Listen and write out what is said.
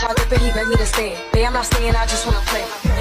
I dip it, he beg me to stay. Babe, I'm not staying, I just wanna play.